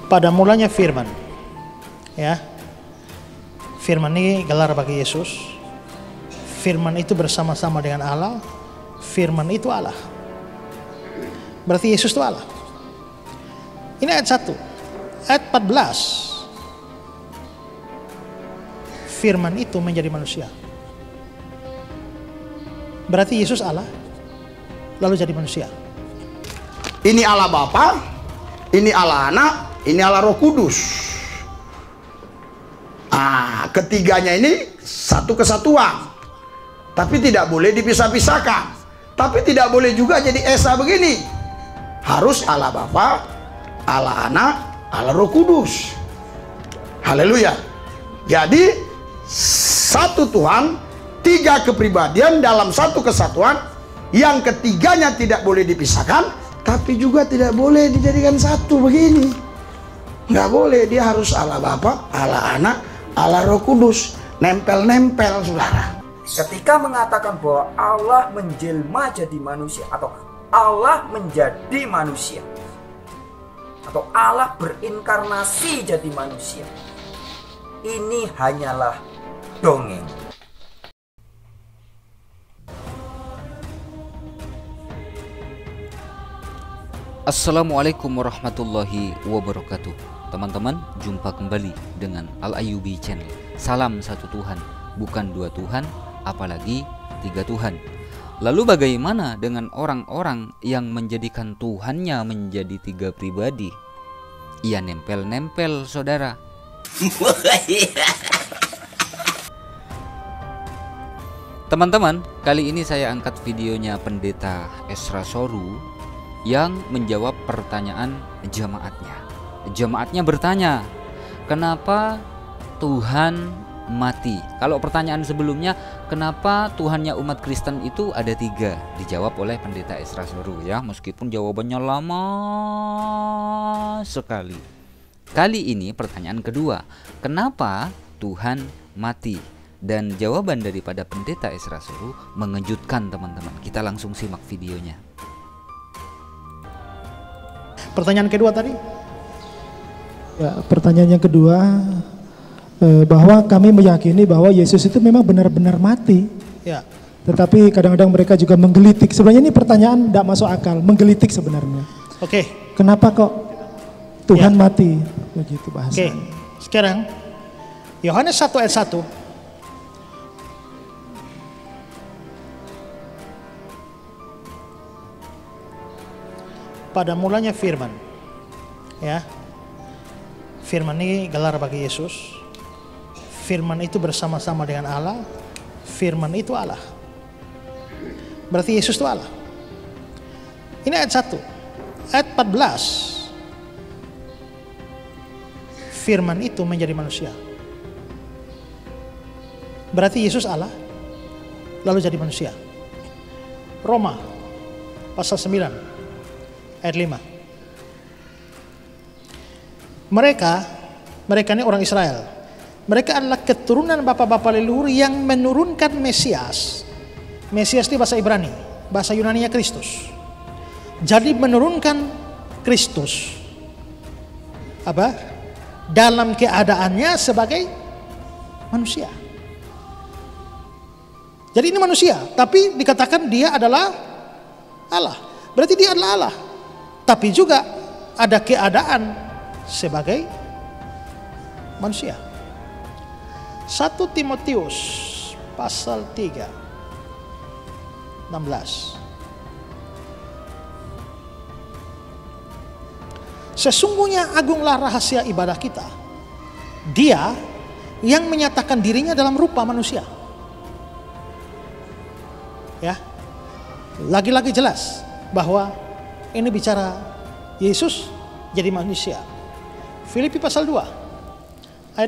Pada mulanya firman. Ya. Firman ini gelar bagi Yesus. Firman itu bersama-sama dengan Allah. Firman itu Allah. Berarti Yesus itu Allah. Ini ayat 1. Ayat 14. Firman itu menjadi manusia. Berarti Yesus Allah, lalu jadi manusia. Ini Allah Bapa, ini Allah Anak, ini Allah Roh Kudus. Ketiganya ini satu kesatuan. Tapi tidak boleh dipisah-pisahkan. Tapi tidak boleh juga jadi esa begini. Harus Allah Bapa, Allah Anak, Allah Roh Kudus. Haleluya. Jadi satu Tuhan, tiga kepribadian dalam satu kesatuan. Yang ketiganya tidak boleh dipisahkan, tapi juga tidak boleh dijadikan satu begini. Nggak boleh, dia harus Allah Bapa, Allah Anak, Allah Roh Kudus. Nempel-nempel, saudara. Ketika mengatakan bahwa Allah menjelma jadi manusia, atau Allah menjadi manusia, atau Allah berinkarnasi jadi manusia, ini hanyalah dongeng. Assalamualaikum warahmatullahi wabarakatuh. Teman-teman, jumpa kembali dengan Al-Ayyubi Channel. Salam satu Tuhan, bukan dua Tuhan, apalagi tiga Tuhan. Lalu bagaimana dengan orang-orang yang menjadikan Tuhannya menjadi tiga pribadi? Ia nempel-nempel, saudara. Teman-teman, kali ini saya angkat videonya Pendeta Esra Soru yang menjawab pertanyaan jemaatnya. Jemaatnya bertanya, kenapa Tuhan mati? Kalau pertanyaan sebelumnya, kenapa Tuhannya umat Kristen itu ada tiga? Dijawab oleh Pendeta Esra Soru, ya, meskipun jawabannya lama sekali. Kali ini pertanyaan kedua, kenapa Tuhan mati? Dan jawaban daripada Pendeta Esra Soru mengejutkan, teman-teman. Kita langsung simak videonya. Pertanyaan kedua tadi? Ya, pertanyaan yang kedua, bahwa kami meyakini bahwa Yesus itu memang benar-benar mati. Ya. Tetapi kadang-kadang mereka juga menggelitik. Sebenarnya ini pertanyaan tidak masuk akal, menggelitik sebenarnya. Oke. Kenapa kok Tuhan mati? Begitu bahasanya. Oke. Sekarang Yohanes 1 ayat 1. Pada mulanya firman. Ya. Firman ini gelar bagi Yesus. Firman itu bersama-sama dengan Allah. Firman itu Allah. Berarti Yesus itu Allah. Ini ayat 1. Ayat 14. Firman itu menjadi manusia. Berarti Yesus Allah, lalu jadi manusia. Roma pasal 9 ayat 5. Mereka ini orang Israel. Mereka adalah keturunan bapak-bapak leluhur yang menurunkan Mesias. Mesias itu bahasa Ibrani, bahasa Yunani-nya Kristus. Jadi menurunkan Kristus apa? Dalam keadaannya sebagai manusia. Jadi ini manusia, tapi dikatakan dia adalah Allah. Berarti dia adalah Allah. Tapi juga ada keadaan sebagai manusia. 1 Timotius pasal 3 16. Sesungguhnya agunglah rahasia ibadah kita. Dia yang menyatakan dirinya dalam rupa manusia. Ya. Lagi-lagi jelas bahwa ini bicara Yesus jadi manusia. Filipi pasal 2 ayat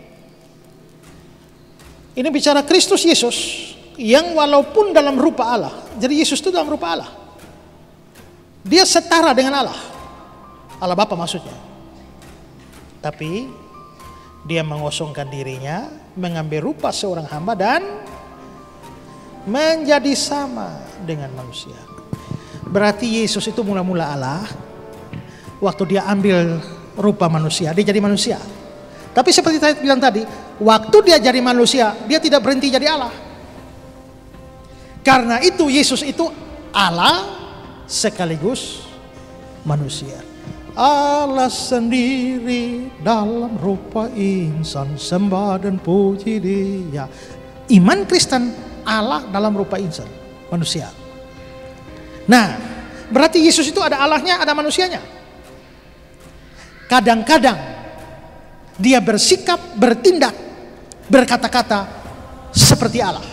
5. Ini bicara Kristus Yesus yang walaupun dalam rupa Allah. Jadi Yesus itu dalam rupa Allah. Dia setara dengan Allah. Allah Bapa maksudnya. Tapi dia mengosongkan dirinya, mengambil rupa seorang hamba dan menjadi sama dengan manusia. Berarti Yesus itu mula-mula Allah. Waktu dia ambil rupa manusia, dia jadi manusia. Tapi seperti saya bilang tadi, waktu dia jadi manusia, dia tidak berhenti jadi Allah. Karena itu Yesus itu Allah sekaligus manusia. Allah sendiri dalam rupa insan, sembah dan puji Dia. Iman Kristen, Allah dalam rupa insan, manusia. Nah, berarti Yesus itu ada Allahnya, ada manusianya. Kadang-kadang Dia bersikap, bertindak, berkata-kata seperti Allah.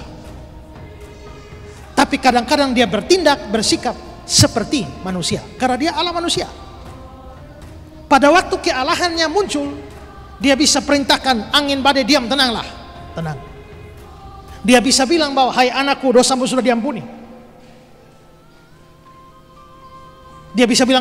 Tapi kadang-kadang Dia bertindak, bersikap seperti manusia, karena Dia Allah manusia. Pada waktu kealahannya muncul, Dia bisa perintahkan angin badai, diam, tenanglah, tenang. Dia bisa bilang bahwa, hai anakku, dosamu sudah diampuni. Dia bisa bilang.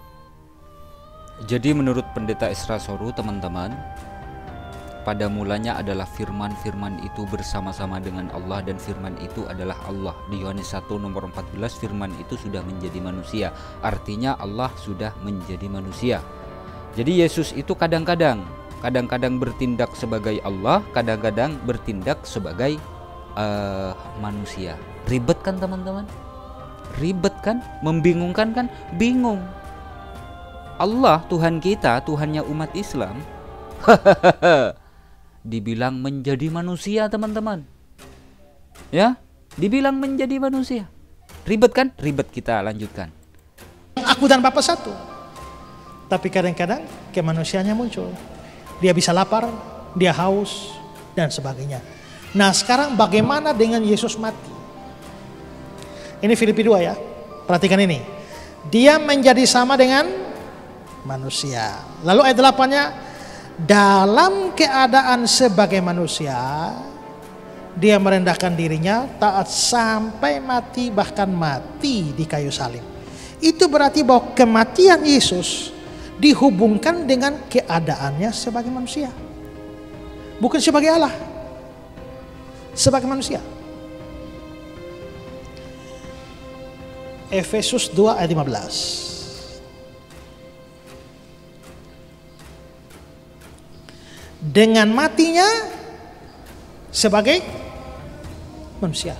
Jadi menurut Pendeta Esra Soru, teman-teman, pada mulanya adalah firman itu bersama-sama dengan Allah, dan firman itu adalah Allah. Di Yohanes 1 nomor 14, firman itu sudah menjadi manusia. Artinya Allah sudah menjadi manusia. Jadi Yesus itu kadang-kadang bertindak sebagai Allah, kadang-kadang bertindak sebagai manusia. Ribet kan teman-teman? Ribet kan? Membingungkan kan? Bingung. Allah Tuhan kita, Tuhannya umat Islam, dibilang menjadi manusia, teman-teman. Ya, dibilang menjadi manusia. Ribet kan? Ribet, kita lanjutkan. Aku dan Bapa satu. Tapi kadang-kadang kemanusiaannya muncul. Dia bisa lapar, dia haus, dan sebagainya. Nah, sekarang bagaimana dengan Yesus mati? Ini Filipi 2 ya. Perhatikan ini. Dia menjadi sama dengan manusia. Lalu ayat 8-nya, dalam keadaan sebagai manusia, Dia merendahkan dirinya, taat sampai mati, bahkan mati di kayu salib. Itu berarti bahwa kematian Yesus dihubungkan dengan keadaannya sebagai manusia, bukan sebagai Allah, sebagai manusia. Efesus 2 ayat 15. Dengan matinya sebagai manusia.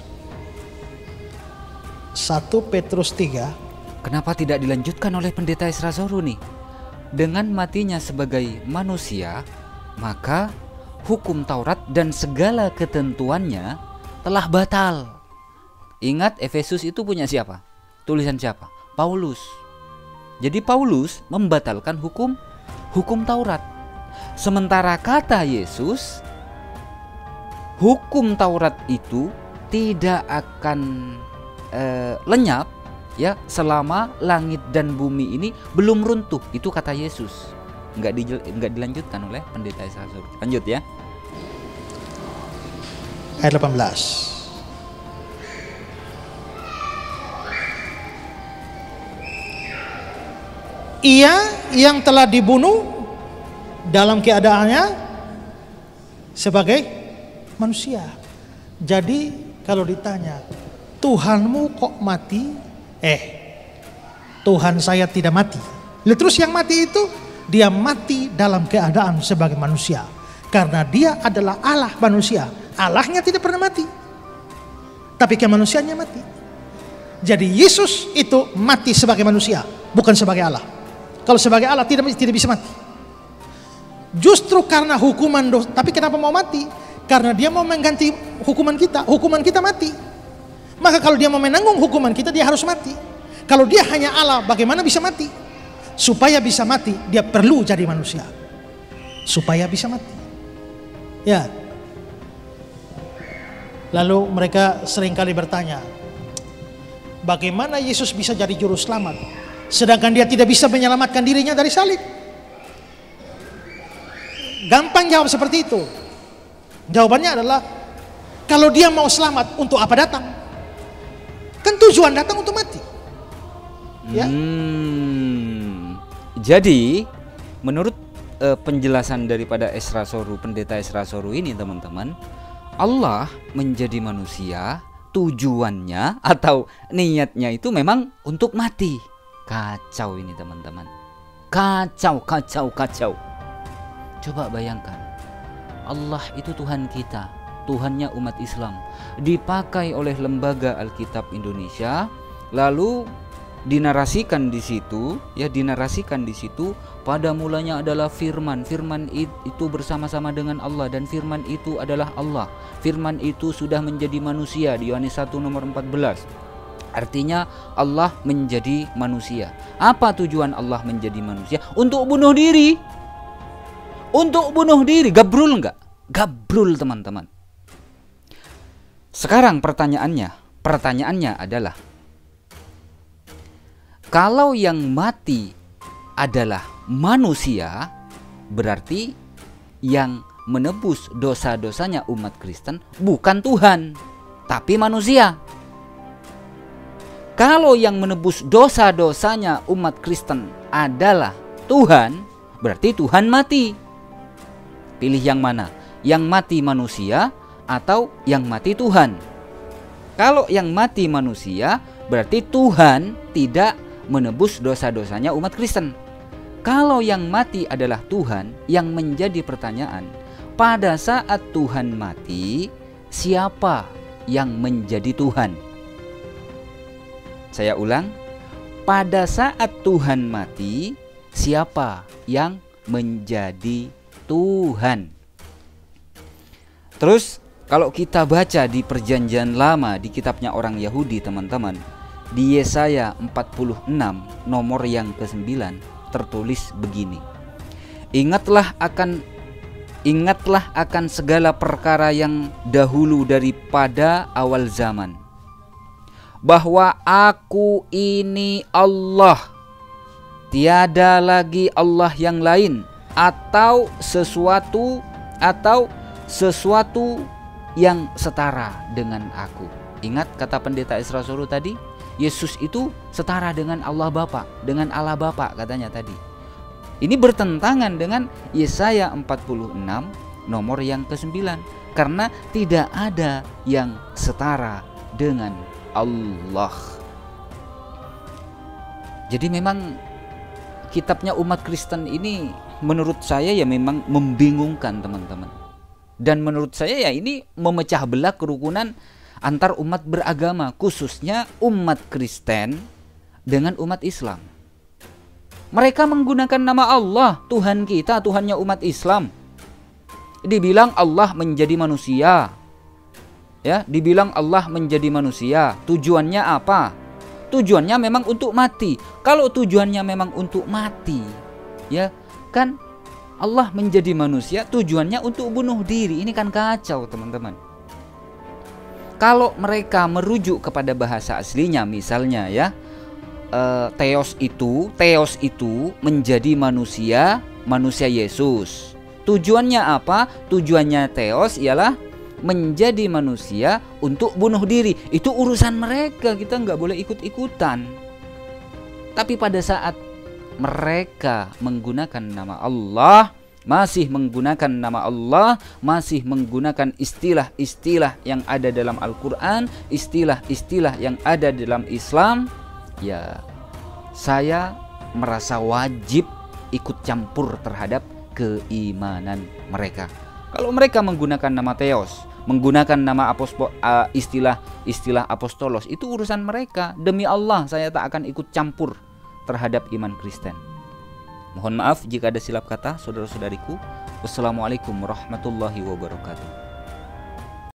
1 Petrus 3. Kenapa tidak dilanjutkan oleh Pendeta Esra Soru nih? Dengan matinya sebagai manusia, maka hukum Taurat dan segala ketentuannya telah batal. Ingat, Efesus itu punya siapa? Tulisan siapa? Paulus. Jadi Paulus membatalkan hukum Taurat. Sementara kata Yesus, hukum Taurat itu tidak akan lenyap ya selama langit dan bumi ini belum runtuh. Itu kata Yesus. Enggak dilanjutkan oleh Pendeta Esra Soru. Lanjut ya. Ayat 18. Ia yang telah dibunuh dalam keadaannya sebagai manusia. Jadi kalau ditanya, Tuhanmu kok mati? Tuhan saya tidak mati. Terus yang mati itu, dia mati dalam keadaan sebagai manusia. Karena dia adalah Allah manusia. Allahnya tidak pernah mati, tapi kemanusiaannya mati. Jadi Yesus itu mati sebagai manusia, bukan sebagai Allah. Kalau sebagai Allah tidak bisa mati. Justru karena hukuman dosa. Tapi kenapa mau mati? Karena dia mau mengganti hukuman kita. Hukuman kita mati. Maka kalau dia mau menanggung hukuman kita, dia harus mati. Kalau dia hanya Allah, bagaimana bisa mati? Supaya bisa mati, dia perlu jadi manusia. Supaya bisa mati. Ya. Lalu mereka seringkali bertanya, bagaimana Yesus bisa jadi juru selamat, sedangkan dia tidak bisa menyelamatkan dirinya dari salib? Gampang jawab seperti itu. Jawabannya adalah, kalau dia mau selamat, untuk apa datang? Kan tujuan datang untuk mati. Ya. Jadi menurut penjelasan daripada Esra Soru, Pendeta Esra Soru ini, teman-teman, Allah menjadi manusia tujuannya atau niatnya itu memang untuk mati. Kacau ini, teman-teman. Kacau. Coba bayangkan, Allah itu Tuhan kita, Tuhannya umat Islam, dipakai oleh Lembaga Alkitab Indonesia, lalu dinarasikan di situ, pada mulanya adalah firman itu bersama-sama dengan Allah, dan firman itu adalah Allah. Firman itu sudah menjadi manusia di Yohanes 1 nomor 14. Artinya Allah menjadi manusia. Apa tujuan Allah menjadi manusia? Untuk bunuh diri. Gabrul enggak? Gabrul, teman-teman. Sekarang pertanyaannya adalah, kalau yang mati adalah manusia, berarti yang menebus dosa-dosanya umat Kristen bukan Tuhan, tapi manusia. Kalau yang menebus dosa-dosanya umat Kristen adalah Tuhan, berarti Tuhan mati. Pilih yang mana? Yang mati manusia atau yang mati Tuhan? Kalau yang mati manusia, berarti Tuhan tidak menebus dosa-dosanya umat Kristen. Kalau yang mati adalah Tuhan, yang menjadi pertanyaan, pada saat Tuhan mati, siapa yang menjadi Tuhan? Saya ulang, pada saat Tuhan mati, siapa yang menjadi Tuhan? Terus kalau kita baca di Perjanjian Lama, di kitabnya orang Yahudi, teman-teman, di Yesaya 46 nomor yang ke-9 tertulis begini. Ingatlah akan segala perkara yang dahulu daripada awal zaman, bahwa Aku ini Allah, tiada lagi Allah yang lain, atau sesuatu yang setara dengan Aku. Ingat kata pendeta Esra Soru tadi, Yesus itu setara dengan Allah Bapa, dengan Allah Bapa katanya tadi. Ini bertentangan dengan Yesaya 46 nomor yang ke-9, karena tidak ada yang setara dengan Allah. Jadi memang kitabnya umat Kristen ini menurut saya ya memang membingungkan, teman-teman. Dan menurut saya ya ini memecah belah kerukunan antar umat beragama, khususnya umat Kristen dengan umat Islam. Mereka menggunakan nama Allah, Tuhan kita, Tuhannya umat Islam. Dibilang Allah menjadi manusia. Ya, dibilang Allah menjadi manusia. Tujuannya apa? Tujuannya memang untuk mati. Kalau tujuannya memang untuk mati, ya kan Allah menjadi manusia tujuannya untuk bunuh diri. Ini kan kacau, teman-teman. Kalau mereka merujuk kepada bahasa aslinya, misalnya ya, Theos itu menjadi manusia Yesus. Tujuannya apa? Tujuannya Theos ialah menjadi manusia untuk bunuh diri. Itu urusan mereka, kita nggak boleh ikut-ikutan. Tapi pada saat mereka menggunakan nama Allah, masih menggunakan nama Allah, masih menggunakan istilah-istilah yang ada dalam Al-Quran, istilah-istilah yang ada dalam Islam, ya saya merasa wajib ikut campur terhadap keimanan mereka. Kalau mereka menggunakan nama Theos, menggunakan nama istilah apostolos, itu urusan mereka. Demi Allah saya tak akan ikut campur terhadap iman Kristen. Mohon maaf jika ada silap kata, saudara-saudariku. Wassalamualaikum warahmatullahi wabarakatuh.